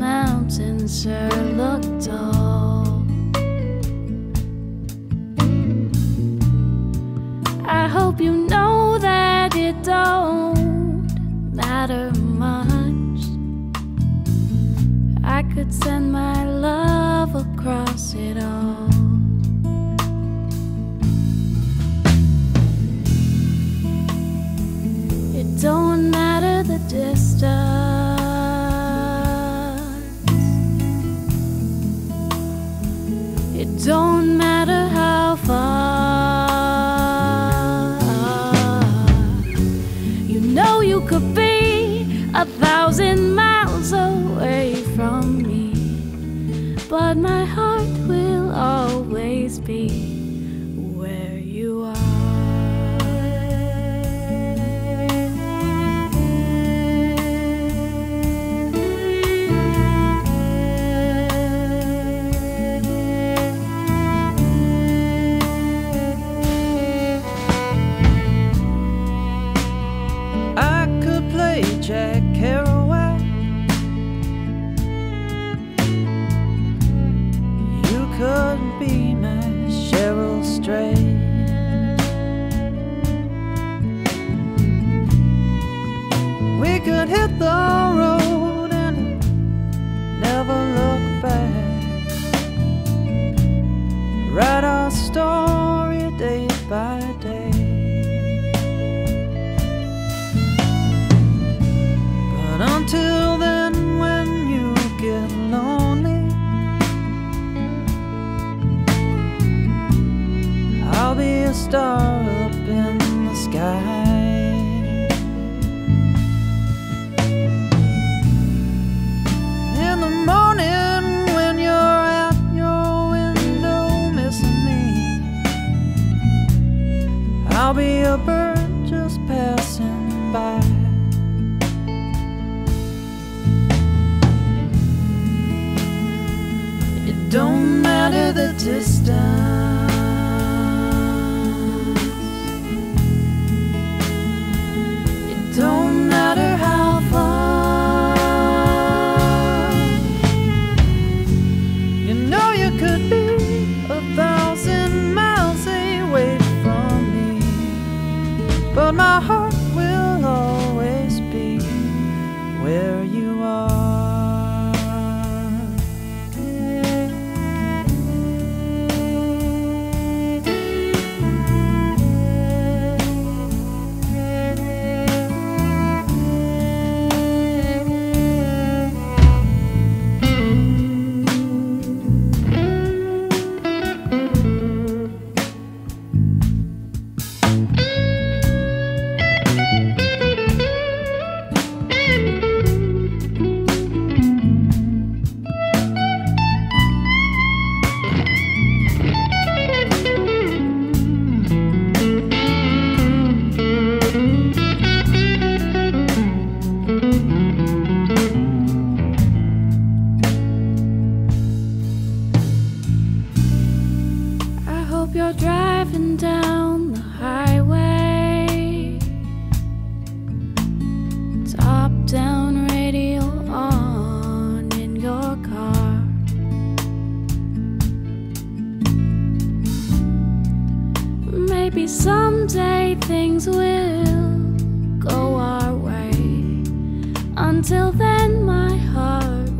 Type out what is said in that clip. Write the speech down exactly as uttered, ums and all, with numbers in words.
mountains sure look tall. I hope you know that it don't matter much. I could send my love across it all. It don't matter the distance. It don't matter how far. You know you could be a thousand miles away from me, but my heart will always be where you are. Jack Kerouac, you could be my Cheryl Strayed. We could hit the road and never look back. Write our story day by day. Until then, when you get lonely, I'll be a star up in the sky. In the morning, when you're at your window missing me, I'll be a bird just passing by. Don't matter the distance. It don't matter how far. You know you could be a thousand miles away from me, but my heart will always be where you are. You're driving down the highway, top down radio on in your car. Maybe someday things will go our way. Until then, my heart